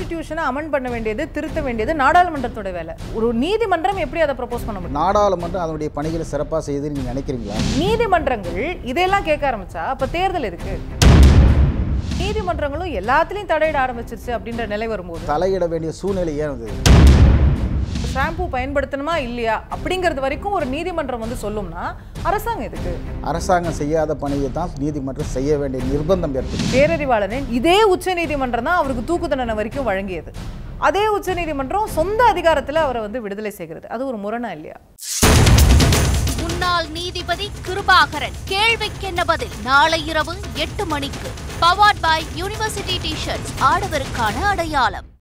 கான்ஸ்டிடியூஷனை amend பண்ண வேண்டியது, திருத்த வேண்டியது நாடாளுமன்றத்தோட வேலை. ஒரு நீதிமன்றம் எப்படி அதை ப்ரப்போஸ் பண்ண முடியும்? நாடாளுமன்றம் அதனுடைய பணிகளை சிறப்பாக செய்யுதுன்னு நீங்கள் நினைக்கிறீங்களா? நீதிமன்றங்கள் இதெல்லாம் கேட்க ஆரம்பிச்சா அப்போ தேர்தல் இருக்கு. நீதிமன்றங்களும் எல்லாத்துலேயும் தலையிட ஆரம்பிச்சிருச்சு அப்படின்ற நிலை வரும்போது தலையிட வேண்டிய சூழ்நிலை ஏன் வந்தது? ஷாம்பு பயன்படுத்தணுமா இல்லையா அப்படிங்கிறது வரைக்கும் ஒரு நீதிமன்றம் வந்து சொல்லும்னா அரசாங்கம் எதுக்கு? அரசாங்கம் செய்யாத பணியை தான் நீதிமன்றம் செய்ய வேண்டிய நிர்பந்தம் ஏற்படும். பேரறிவாளனின் இதே உச்ச நீதிமன்றம் தான் அவருக்கு தூக்கு தண்டனை வரைக்கும் வழங்கியது. அதே உச்ச நீதிமன்றம் சொந்த அதிகாரத்தில் அவரை வந்து விடுதலை செய்கிறது. அது ஒரு முரணா இல்லையா? முன்னாள் நீதிபதி கிருபாகரன் கேள்விக்கென்ன பதில் நாளை இரவு 8 மணிக்கு. பவர்ட் பை யூனிவர்சிட்டி டி-ஷர்ட்ஸ், ஆடவருக்கான அடையாளம்.